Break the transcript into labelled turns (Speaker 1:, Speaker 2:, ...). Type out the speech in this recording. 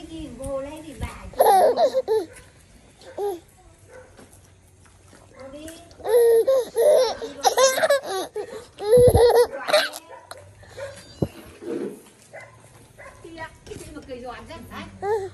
Speaker 1: gì vô lấy thì bà đi. Cái gì mà cười giòn rất đấy.